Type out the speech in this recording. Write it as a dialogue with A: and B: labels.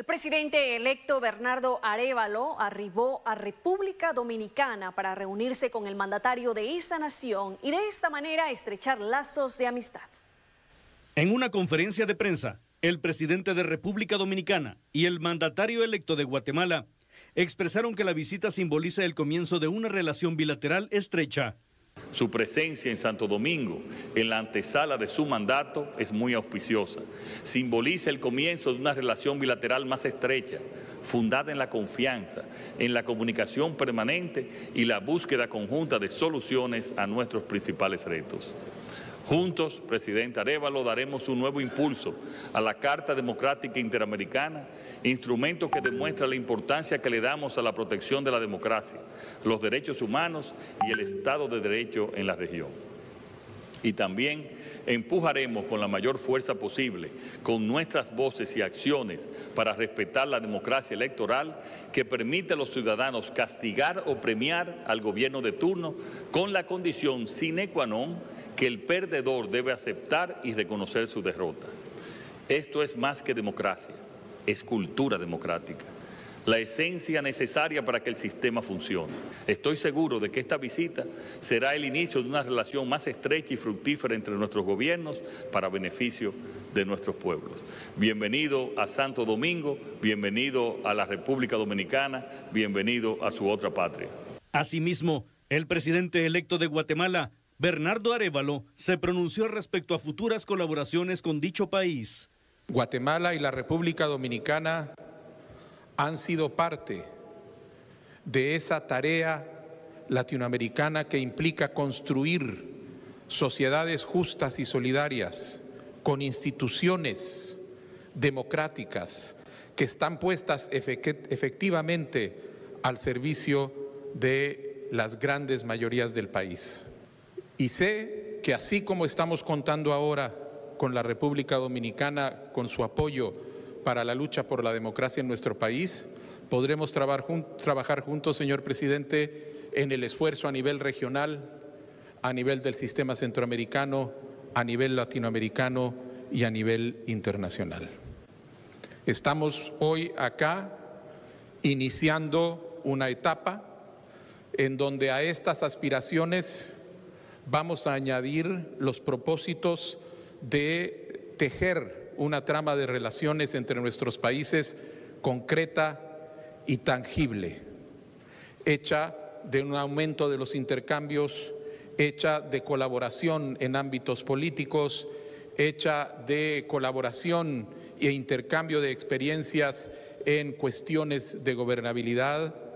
A: presidente electo Bernardo Arévalo arribó a República Dominicana para reunirse con el mandatario de esa nación y de esta manera estrechar lazos de amistad.
B: En una conferencia de prensa, el presidente de República Dominicana y el mandatario electo de Guatemala expresaron que la visita simboliza el comienzo de una relación bilateral estrecha.
C: Su presencia en Santo Domingo, en la antesala de su mandato, es muy auspiciosa. Simboliza el comienzo de una relación bilateral más estrecha, fundada en la confianza, en la comunicación permanente y la búsqueda conjunta de soluciones a nuestros principales retos. Juntos, presidente Arévalo, daremos un nuevo impulso a la Carta Democrática Interamericana, instrumento que demuestra la importancia que le damos a la protección de la democracia, los derechos humanos y el Estado de Derecho en la región. Y también empujaremos con la mayor fuerza posible, con nuestras voces y acciones, para respetar la democracia electoral que permite a los ciudadanos castigar o premiar al gobierno de turno con la condición sine qua non que el perdedor debe aceptar y reconocer su derrota. Esto es más que democracia, es cultura democrática, la esencia necesaria para que el sistema funcione. Estoy seguro de que esta visita será el inicio de una relación más estrecha y fructífera entre nuestros gobiernos para beneficio de nuestros pueblos. Bienvenido a Santo Domingo, bienvenido a la República Dominicana, bienvenido a su otra patria.
B: Asimismo, el presidente electo de Guatemala, Bernardo Arévalo, se pronunció respecto a futuras colaboraciones con dicho país.
D: Guatemala y la República Dominicana han sido parte de esa tarea latinoamericana que implica construir sociedades justas y solidarias con instituciones democráticas que están puestas efectivamente al servicio de las grandes mayorías del país. Y sé que así como estamos contando ahora con la República Dominicana, con su apoyo para la lucha por la democracia en nuestro país, podremos trabajar juntos, señor presidente, en el esfuerzo a nivel regional, a nivel del sistema centroamericano, a nivel latinoamericano y a nivel internacional. Estamos hoy acá iniciando una etapa en donde a estas aspiraciones vamos a añadir los propósitos de tejer una trama de relaciones entre nuestros países concreta y tangible, hecha de un aumento de los intercambios, hecha de colaboración en ámbitos políticos, hecha de colaboración e intercambio de experiencias en cuestiones de gobernabilidad,